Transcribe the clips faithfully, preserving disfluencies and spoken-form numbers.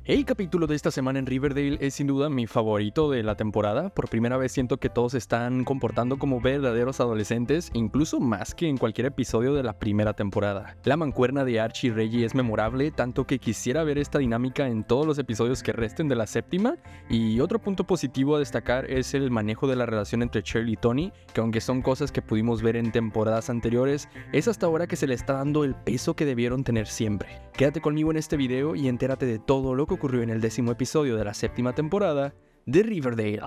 El capítulo de esta semana en Riverdale es sin duda mi favorito de la temporada. Por primera vez siento que todos se están comportando como verdaderos adolescentes, incluso más que en cualquier episodio de la primera temporada. La mancuerna de Archie y Reggie es memorable, tanto que quisiera ver esta dinámica en todos los episodios que resten de la séptima. Y otro punto positivo a destacar es el manejo de la relación entre Cheryl y Tony, que aunque son cosas que pudimos ver en temporadas anteriores, es hasta ahora que se le está dando el peso que debieron tener siempre. Quédate conmigo en este video y entérate de todo lo que ocurrió en el décimo episodio de la séptima temporada de Riverdale.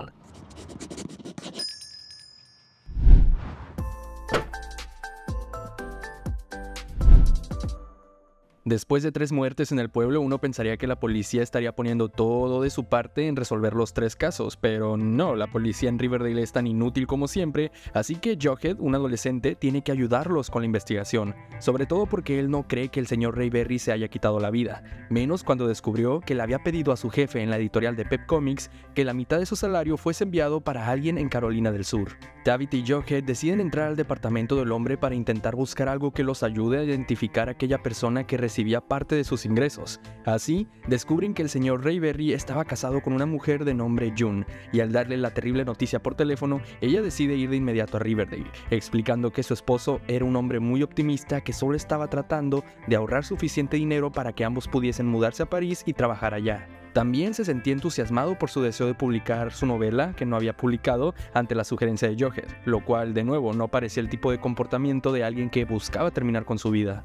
Después de tres muertes en el pueblo, uno pensaría que la policía estaría poniendo todo de su parte en resolver los tres casos, pero no, la policía en Riverdale es tan inútil como siempre, así que Jughead, un adolescente, tiene que ayudarlos con la investigación, sobre todo porque él no cree que el señor Rayberry se haya quitado la vida, menos cuando descubrió que le había pedido a su jefe en la editorial de Pep Comics que la mitad de su salario fuese enviado para alguien en Carolina del Sur. Tabitha y Jughead deciden entrar al departamento del hombre para intentar buscar algo que los ayude a identificar a aquella persona que recibía parte de sus ingresos. Así, descubren que el señor Rayberry estaba casado con una mujer de nombre June, y al darle la terrible noticia por teléfono, ella decide ir de inmediato a Riverdale, explicando que su esposo era un hombre muy optimista que solo estaba tratando de ahorrar suficiente dinero para que ambos pudiesen mudarse a París y trabajar allá. También se sentía entusiasmado por su deseo de publicar su novela, que no había publicado, ante la sugerencia de Jughead, lo cual, de nuevo, no parecía el tipo de comportamiento de alguien que buscaba terminar con su vida.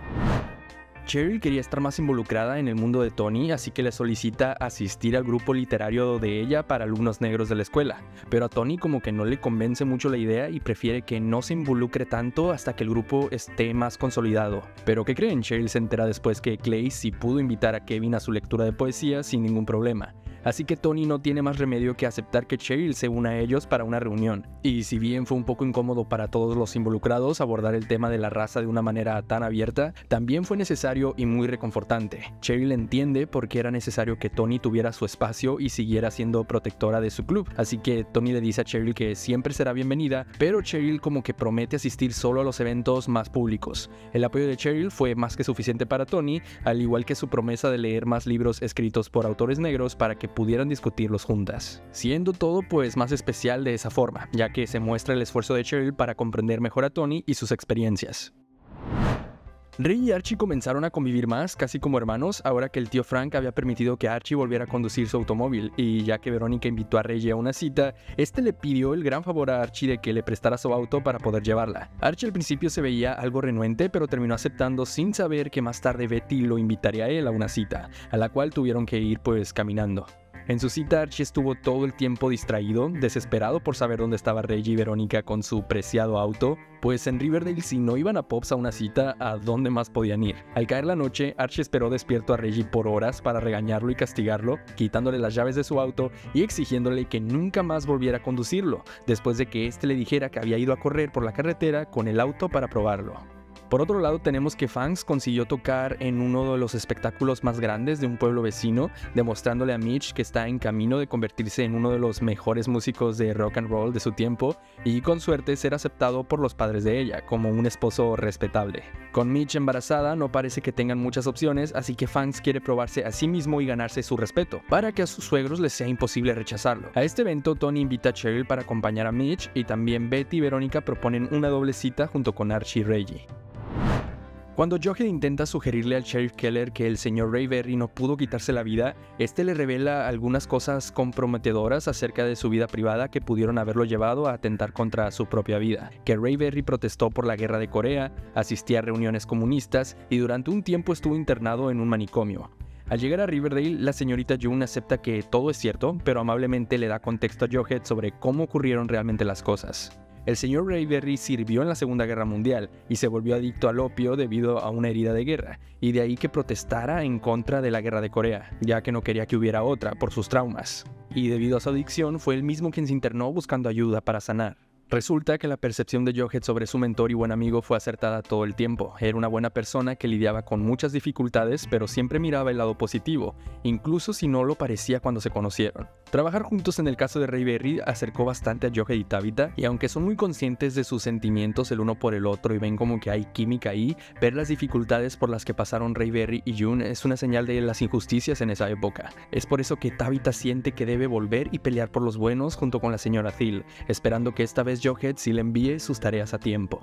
Cheryl quería estar más involucrada en el mundo de Tony, así que le solicita asistir al grupo literario de ella para alumnos negros de la escuela, pero a Tony como que no le convence mucho la idea y prefiere que no se involucre tanto hasta que el grupo esté más consolidado. Pero ¿qué creen? Cheryl se entera después que Clay sí pudo invitar a Kevin a su lectura de poesía sin ningún problema. Así que Tony no tiene más remedio que aceptar que Cheryl se una a ellos para una reunión. Y si bien fue un poco incómodo para todos los involucrados abordar el tema de la raza de una manera tan abierta, también fue necesario y muy reconfortante. Cheryl entiende por qué era necesario que Tony tuviera su espacio y siguiera siendo protectora de su club. Así que Tony le dice a Cheryl que siempre será bienvenida, pero Cheryl como que promete asistir solo a los eventos más públicos. El apoyo de Cheryl fue más que suficiente para Tony, al igual que su promesa de leer más libros escritos por autores negros para que pudieran discutirlos juntas, siendo todo pues más especial de esa forma, ya que se muestra el esfuerzo de Cheryl para comprender mejor a Tony y sus experiencias. Ray y Archie comenzaron a convivir más, casi como hermanos, ahora que el tío Frank había permitido que Archie volviera a conducir su automóvil, y ya que Verónica invitó a Reggie a una cita, este le pidió el gran favor a Archie de que le prestara su auto para poder llevarla. Archie al principio se veía algo renuente, pero terminó aceptando sin saber que más tarde Betty lo invitaría a él a una cita, a la cual tuvieron que ir pues caminando. En su cita, Archie estuvo todo el tiempo distraído, desesperado por saber dónde estaba Reggie y Verónica con su preciado auto, pues en Riverdale si no iban a Pops a una cita, ¿a dónde más podían ir? Al caer la noche, Archie esperó despierto a Reggie por horas para regañarlo y castigarlo, quitándole las llaves de su auto y exigiéndole que nunca más volviera a conducirlo, después de que éste le dijera que había ido a correr por la carretera con el auto para probarlo. Por otro lado, tenemos que Fangs consiguió tocar en uno de los espectáculos más grandes de un pueblo vecino, demostrándole a Mitch que está en camino de convertirse en uno de los mejores músicos de rock and roll de su tiempo y con suerte ser aceptado por los padres de ella como un esposo respetable. Con Mitch embarazada no parece que tengan muchas opciones, así que Fangs quiere probarse a sí mismo y ganarse su respeto, para que a sus suegros les sea imposible rechazarlo. A este evento, Tony invita a Cheryl para acompañar a Mitch y también Betty y Verónica proponen una doble cita junto con Archie y Reggie. Cuando Jughead intenta sugerirle al Sheriff Keller que el señor Rayberry no pudo quitarse la vida, este le revela algunas cosas comprometedoras acerca de su vida privada que pudieron haberlo llevado a atentar contra su propia vida, que Rayberry protestó por la guerra de Corea, asistía a reuniones comunistas y durante un tiempo estuvo internado en un manicomio. Al llegar a Riverdale, la señorita June acepta que todo es cierto, pero amablemente le da contexto a Jughead sobre cómo ocurrieron realmente las cosas. El señor Rayberry sirvió en la Segunda Guerra Mundial y se volvió adicto al opio debido a una herida de guerra, y de ahí que protestara en contra de la guerra de Corea, ya que no quería que hubiera otra por sus traumas. Y debido a su adicción, fue él mismo quien se internó buscando ayuda para sanar. Resulta que la percepción de Jughead sobre su mentor y buen amigo fue acertada todo el tiempo. Era una buena persona que lidiaba con muchas dificultades, pero siempre miraba el lado positivo, incluso si no lo parecía cuando se conocieron. Trabajar juntos en el caso de Ray Berry acercó bastante a Jughead y Tabitha, y aunque son muy conscientes de sus sentimientos el uno por el otro y ven como que hay química ahí, ver las dificultades por las que pasaron Ray Berry y June es una señal de las injusticias en esa época. Es por eso que Tabitha siente que debe volver y pelear por los buenos junto con la señora Thiel, esperando que esta vez Jughead sí le envíe sus tareas a tiempo.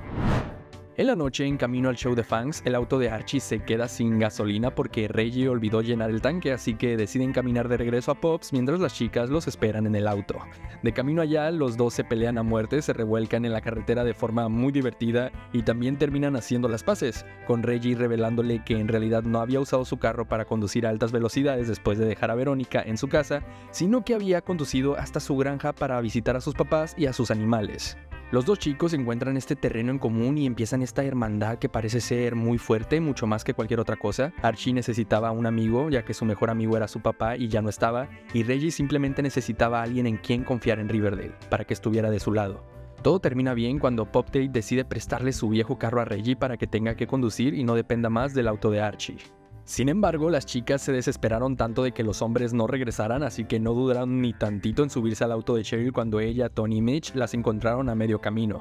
En la noche, en camino al show de Fangs, el auto de Archie se queda sin gasolina porque Reggie olvidó llenar el tanque, así que deciden caminar de regreso a Pops mientras las chicas los esperan en el auto. De camino allá, los dos se pelean a muerte, se revuelcan en la carretera de forma muy divertida y también terminan haciendo las paces, con Reggie revelándole que en realidad no había usado su carro para conducir a altas velocidades después de dejar a Verónica en su casa, sino que había conducido hasta su granja para visitar a sus papás y a sus animales. Los dos chicos encuentran este terreno en común y empiezan esta hermandad que parece ser muy fuerte, mucho más que cualquier otra cosa. Archie necesitaba un amigo, ya que su mejor amigo era su papá y ya no estaba, y Reggie simplemente necesitaba a alguien en quien confiar en Riverdale, para que estuviera de su lado. Todo termina bien cuando Poptate decide prestarle su viejo carro a Reggie para que tenga que conducir y no dependa más del auto de Archie. Sin embargo, las chicas se desesperaron tanto de que los hombres no regresaran, así que no dudaron ni tantito en subirse al auto de Cheryl cuando ella, Tony y Mitch las encontraron a medio camino.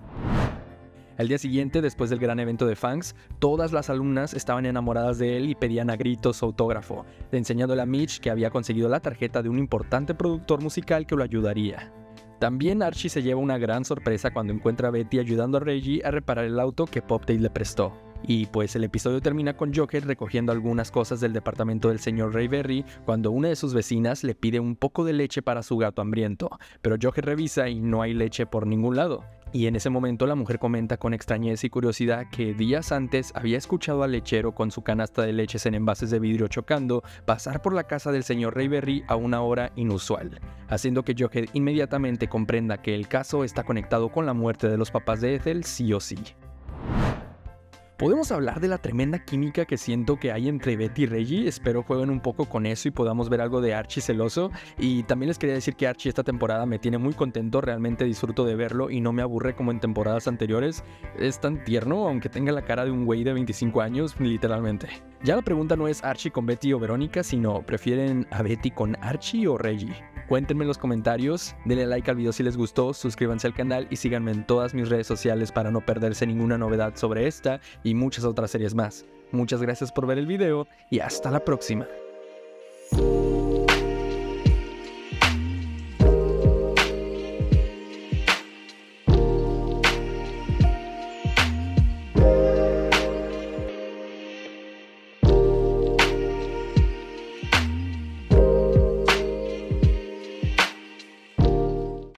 Al día siguiente, después del gran evento de Fangs, todas las alumnas estaban enamoradas de él y pedían a gritos su autógrafo, enseñándole a Mitch que había conseguido la tarjeta de un importante productor musical que lo ayudaría. También Archie se lleva una gran sorpresa cuando encuentra a Betty ayudando a Reggie a reparar el auto que Poptate le prestó. Y pues el episodio termina con Jughead recogiendo algunas cosas del departamento del señor Ray Berry cuando una de sus vecinas le pide un poco de leche para su gato hambriento, pero Jughead revisa y no hay leche por ningún lado. Y en ese momento la mujer comenta con extrañeza y curiosidad que días antes había escuchado al lechero con su canasta de leches en envases de vidrio chocando pasar por la casa del señor Ray Berry a una hora inusual, haciendo que Jughead inmediatamente comprenda que el caso está conectado con la muerte de los papás de Ethel sí o sí. ¿Podemos hablar de la tremenda química que siento que hay entre Betty y Reggie? Espero jueguen un poco con eso y podamos ver algo de Archie celoso. Y también les quería decir que Archie esta temporada me tiene muy contento, realmente disfruto de verlo y no me aburre como en temporadas anteriores. Es tan tierno, aunque tenga la cara de un güey de veinticinco años, literalmente. Ya la pregunta no es Archie con Betty o Verónica, sino ¿prefieren a Betty con Archie o Reggie? Cuéntenme en los comentarios, denle like al video si les gustó, suscríbanse al canal y síganme en todas mis redes sociales para no perderse ninguna novedad sobre esta y muchas otras series más. Muchas gracias por ver el video y hasta la próxima.